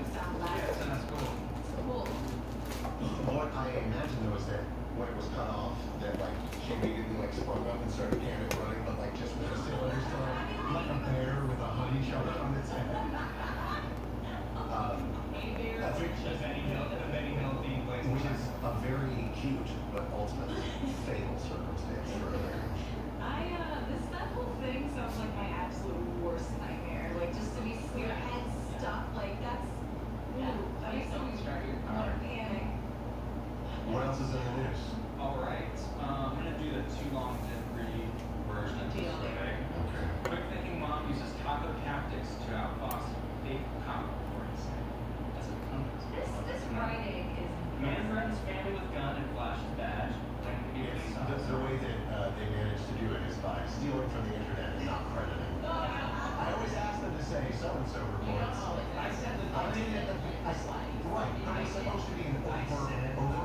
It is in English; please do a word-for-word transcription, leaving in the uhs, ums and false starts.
Yeah, so that's cool. Cool. What I imagined was that when it was cut off, that like she immediately like sprung up and started cannon running, but like just with a silver star, like a bear with a honey shell on its head. Um, that's it. The Benny Hill, the Benny Hill theme place. Which is a very cute but ultimately fatal circumstance for a marriage. I, uh, this, that whole thing sounds like my absolute worst nightmare. Like, just to be, your head stuck, like, that's, ooh, that is so organic. What else is in the news? All right, um, I'm gonna do the too long to read version of this survey. Okay. Quick thinking mom uses taco tactics to outfox big cop reports. That's a This, this writing is... Man threatens family with gun and flashes badge. Like the It's the, the way that uh, they managed to do it is by stealing from the internet and not crediting. I always ask them to say so-and-so reports. I said that I did it. I, right. I was supposed to be an over, over